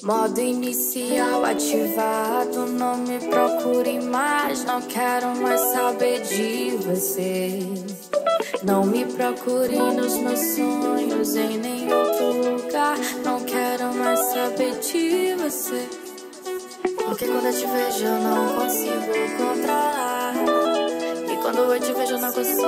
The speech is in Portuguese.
Modo inicial ativado, não me procure mais, não quero mais saber de você. Não me procure nos meus sonhos, em nenhum outro lugar, não quero mais saber de você. Porque quando eu te vejo eu não consigo controlar, e quando eu te vejo eu não consigo